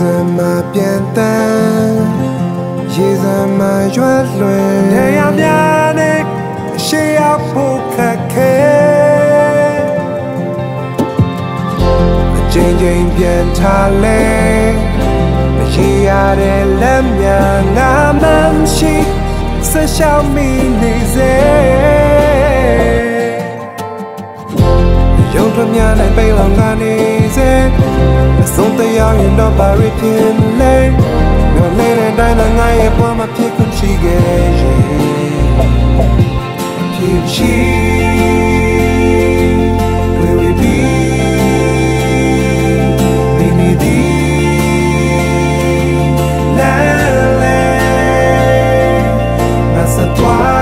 怎么变淡，夜怎么越乱？这样变的，谁要不可看？渐渐变差嘞，一样的冷面我们是是小米的人。用着面来背浪干的人，送的遥远到巴瑞天嘞，我累的带那爱也不嘛撇空气给人，撇气，对未必，比你的难嘞，那是多。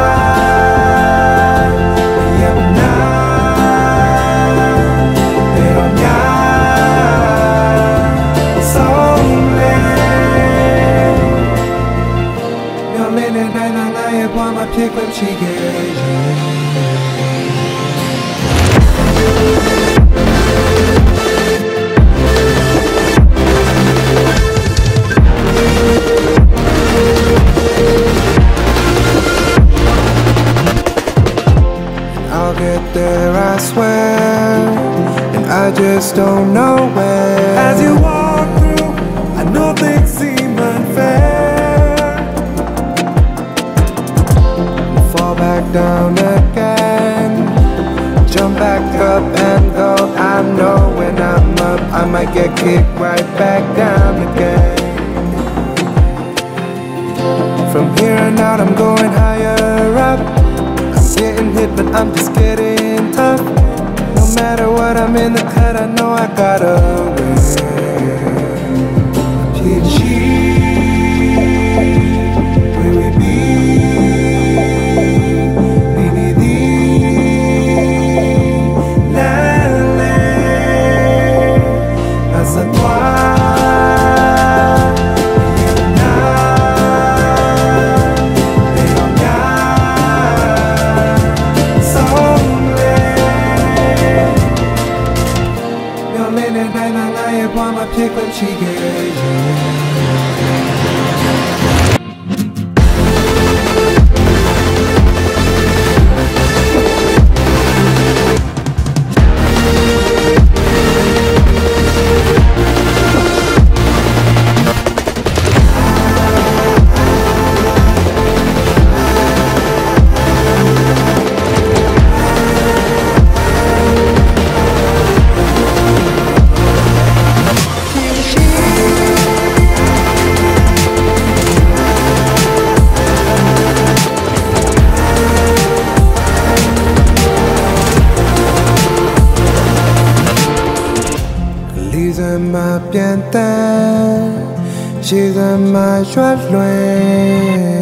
撇关起给人。I'll get there, I swear, and I just don't know when. As you walk through, I know things seem unfair. Fall back down again, jump back up and go. I know when I'm up, I might get kicked right back down again. From here on out, I'm going higher up. I'm getting hit, but I'm just getting tough. No matter what, I'm in the cut, I know I gotta win. PG, where we be? Pick when she gets怎么变淡，夜怎么越乱？